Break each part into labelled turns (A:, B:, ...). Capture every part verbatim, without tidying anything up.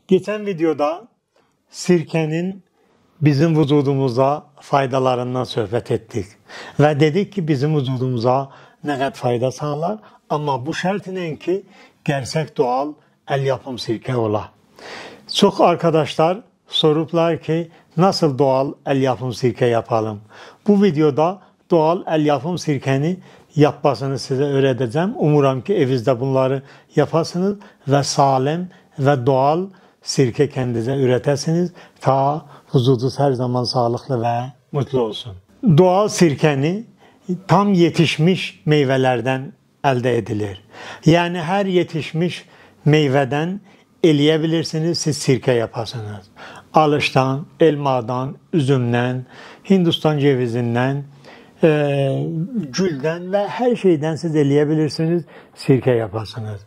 A: Geçen videoda sirkenin bizim vücudumuza faydalarından söhbət ettik. Ve dedik ki bizim vücudumuza ne kadar fayda sağlar. Ama bu şartla ki gerçek doğal el yapım sirke ola. Çok arkadaşlar soruplar ki nasıl doğal el yapım sirke yapalım. Bu videoda doğal el yapım sirkeni yapmasını size öğreteceğim. Umuram ki evinizde bunları yapasınız ve sağlam ve doğal sirke kendinize üretesiniz. Ta vücudunuz her zaman sağlıklı ve mutlu olsun. Doğal sirkeni tam yetişmiş meyvelerden elde edilir. Yani her yetişmiş meyveden eleyebilirsiniz, siz sirke yapasınız. Alıştan, elmadan, üzümden, Hindistan cevizinden, e, gülden ve her şeyden siz eleyebilirsiniz, sirke yapasınız.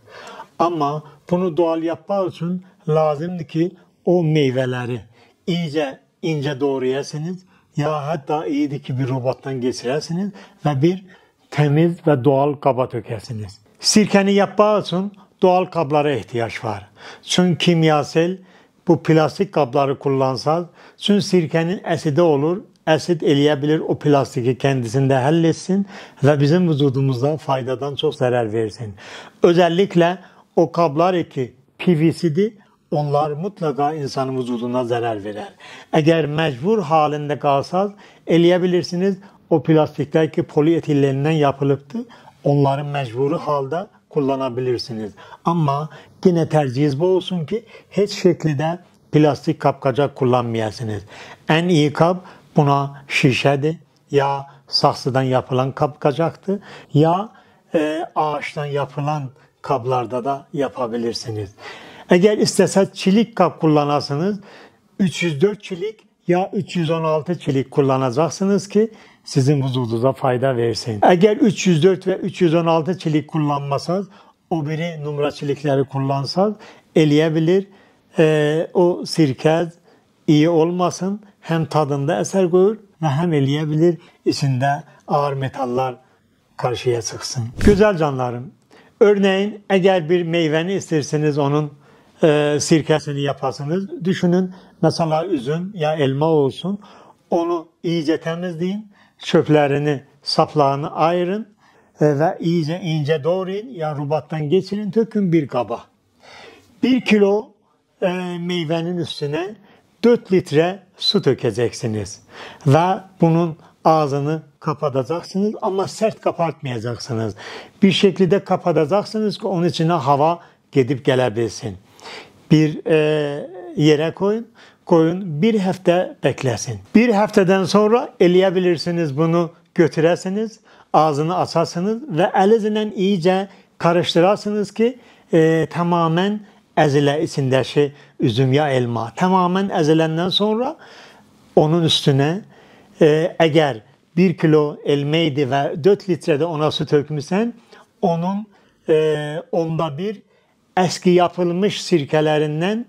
A: Ama bunu doğal yapmak için lazımdır ki o meyveleri iyice ince doğrayasınız. Ya hatta iyidir ki bir robottan geçiresiniz ve bir temiz ve doğal kaba tökesiniz. Sirkeni yapmak için doğal kablara ihtiyaç var. Çünkü kimyasal bu plastik kabları kullansanız, çünkü sirkenin asidi olur, asit eleyebilir o plastiki kendisinde halletsin ve bizim vücudumuzda faydadan çok zarar versin. Özellikle o kablar ki P V C'di, onlar mutlaka insanın vücuduna zarar verir. Eğer mecbur halinde kalsanız eleyebilirsiniz. O plastikler ki polietillerinden yapılıptı. Onların mecburi halde kullanabilirsiniz. Ama yine tercihiniz bu olsun ki hiç şekilde plastik kapkacak kullanmayasınız. En iyi kap buna şişedir ya saksıdan yapılan kapkacaktır ya e, ağaçtan yapılan kaplarda da yapabilirsiniz. Eğer isteseniz çelik kap kullanasınız, üç yüz dört çelik ya üç yüz on altı çelik kullanacaksınız ki sizin vücudunuza fayda versin. Eğer üç yüz dört ve üç yüz on altı çelik kullanmasanız, o biri numara çelikleri kullansanız eleyebilir. Ee, o sirke iyi olmasın, hem tadında eser koyur ve hem eleyebilir, içinde ağır metallar karşıya çıksın. Güzel canlarım, örneğin eğer bir meyveni isterseniz onun e, sirkesini yapasınız. Düşünün mesela üzüm ya elma olsun, onu iyice temizleyin, çöplerini, saplarını ayırın e, ve iyice ince doğrayın ya rubattan geçirin, tökün bir kaba. Bir kilo e, meyvenin üstüne dört litre su dökeceksiniz ve bunun ağzını kapatacaksınız ama sert kapatmayacaksınız. Bir şekilde kapatacaksınız ki onun içine hava gidip gelebilsin. Bir e, yere koyun, koyun bir hafta beklesin. Bir haftadan sonra eleyebilirsiniz, bunu götüresiniz, ağzını açarsınız ve elinizle iyice karıştırırsınız ki e, tamamen ezile içindeki üzüm ya elma. Tamamen ezilenden sonra onun üstüne e, eğer bir kilo elmaydı ve dört litrede ona su tökmüşsen, onun e, onda bir eski yapılmış sirkelerinden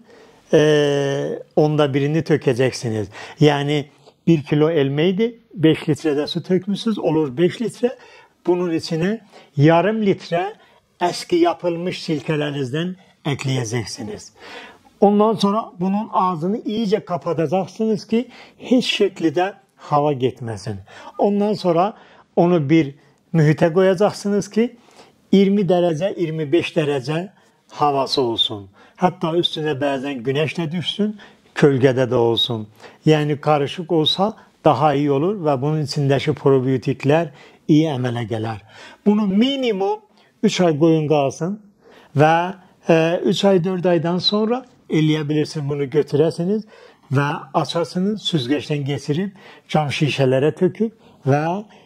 A: e, onda birini tökeceksiniz. Yani bir kilo elmaydı, beş litrede su tökmüşsünüz, olur beş litre. Bunun içine yarım litre eski yapılmış sirkelerinizden ekleyeceksiniz. Ondan sonra bunun ağzını iyice kapatacaksınız ki hiç şekilde hava gitmesin. Ondan sonra onu bir mühite koyacaksınız ki yirmi derece, yirmi beş derece havası olsun. Hatta üstüne bazen güneş de düşsün, kölgede de olsun. Yani karışık olsa daha iyi olur ve bunun içindeki probiyotikler iyi emele gelir. Bunu minimum üç ay koyun kalsın ve üç ay dört aydan sonra eleyebilirsiniz, bunu götüresiniz ve açarsınız, süzgeçten geçirip cam şişelere töküp ve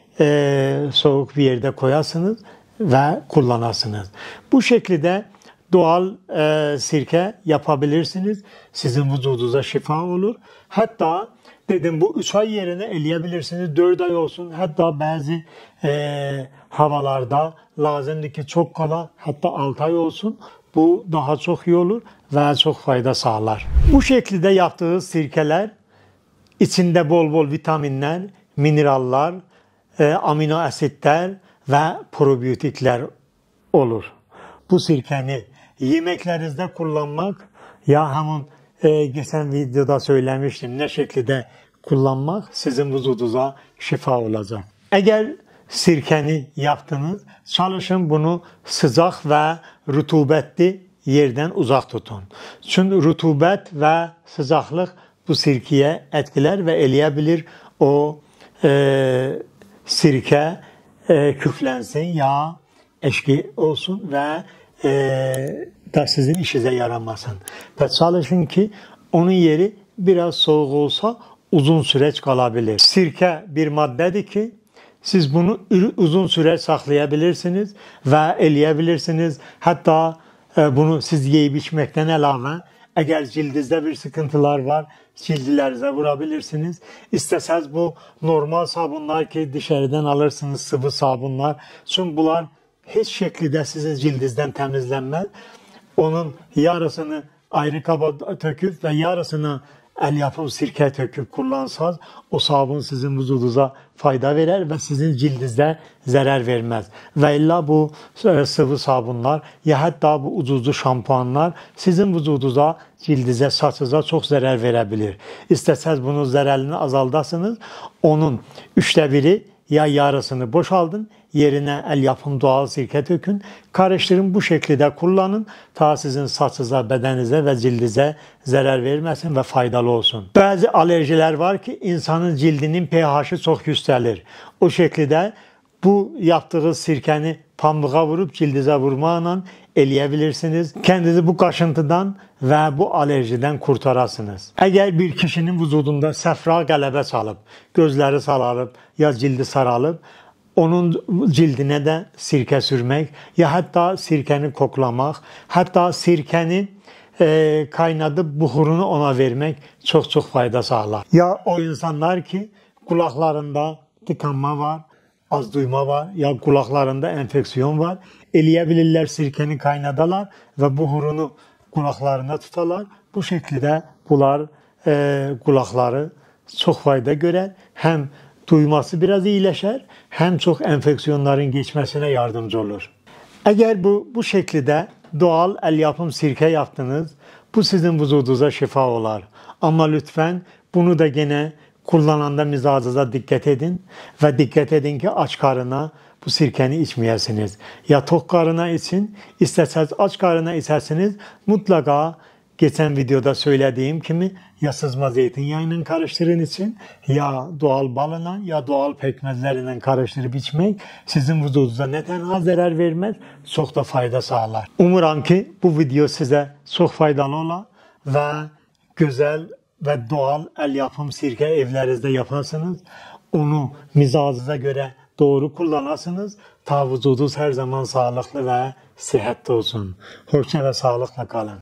A: e, soğuk bir yerde koyarsınız ve kullanırsınız. Bu şekilde doğal e, sirke yapabilirsiniz. Sizin vücudunuza şifa olur. Hatta dedim bu üç ay yerine eleyebilirsiniz, dört ay olsun. Hatta bazı e, havalarda lazımdır ki çok kala, hatta altı ay olsun. Bu daha çok iyi olur ve çok fayda sağlar. Bu şekilde yaptığınız sirkeler içinde bol bol vitaminler, mineraller, e, amino asitler ve probiyotikler olur. Bu sirkeni yemeklerinizde kullanmak Ya hemen e, geçen videoda söylemiştim, ne şekilde kullanmak sizin vücudunuza şifa olacak. Eğer sirkeni yaptınız, çalışın bunu sıcak ve rutubetli yerden uzak tutun. Çünkü rutubet ve sıcaklık bu sirkeye etkiler ve eleyebilir. O e, sirke e, küflensin, yağ eşki olsun ve e, da sizin işinize yaramasın. Ve çalışın ki onun yeri biraz soğuk olsa uzun süreç kalabilir. Sirke bir maddedir ki siz bunu uzun süre saklayabilirsiniz ve eleyebilirsiniz. Hatta e, bunu siz yiyip içmekten elave eğer cildinizde bir sıkıntılar var, cildlerinize vurabilirsiniz. İsterseniz bu normal sabunlar ki dışarıdan alırsınız, sıvı sabunlar. Çünkü bunlar hiç şekilde sizin cildinizden temizlenmez. Onun yarısını ayrı kaba töküp ve yarısını el yapım sirke töküp kullansanız o sabun sizin vücudunuza fayda verir ve sizin cildinizde zarar vermez. Ve illa bu sıvı sabunlar ya hatta bu ucuzlu şampuanlar sizin vücudunuza, cildinize, saçınıza çok zarar verebilir. İsterseniz bunun zararını azaldasınız. Onun üçte biri ya yarısını boşaldın, yerine el yapım doğal sirke dökün, karıştırın, bu şekilde kullanın. Ta sizin saçınıza, bedeninize ve cildinize zarar vermesin ve faydalı olsun. Bazı alerjiler var ki insanın cildinin pH'i çok yükselir. O şekilde bu yaptığı sirkeni pamuğa vurup cildinize vurmakla eleyebilirsiniz. Kendinizi bu kaşıntıdan ve bu alerjiden kurtarasınız. Eğer bir kişinin vücudunda safra qələbə çalıb, gözleri sararıp ya cildi sararıp, onun cildine de sirke sürmek ya hatta sirkeni koklamak, hatta sirkeni e, kaynadıp buhurunu ona vermek çok çok fayda sağlar. Ya o insanlar ki kulaklarında tıkanma var, az duyma var ya kulaklarında enfeksiyon var, eleyebilirler, sirkeni kaynadalar ve buhurunu kulaklarına tutarlar. Bu şekilde bunlar e, kulakları çok fayda görer. Hem duyması biraz iyileşer, hem çok enfeksiyonların geçmesine yardımcı olur. Eğer bu bu şekilde doğal el yapım sirke yaptınız, bu sizin vücudunuza şifa olar. Ama lütfen bunu da gene kullananda mizacınıza dikkat edin ve dikkat edin ki aç karına bu sirkeni içmeyesiniz. Ya tok karına için, isterseniz aç karına içersiniz, mutlaka geçen videoda söylediğim gibi ya sızma zeytinyağıyla karıştırın için, ya doğal balına ya doğal pekmezleriyle karıştırıp içmek sizin vücudunuza ne tenha zarar vermez, çok da fayda sağlar. Umuram ki bu video size çok faydalı ola ve güzel ve doğal el yapım sirke evlerinizde yaparsınız. Onu mizacınıza göre doğru kullanasınız. Ta vücudunuz her zaman sağlıklı ve sıhhatli olsun. Hoşça ve sağlıkla kalın.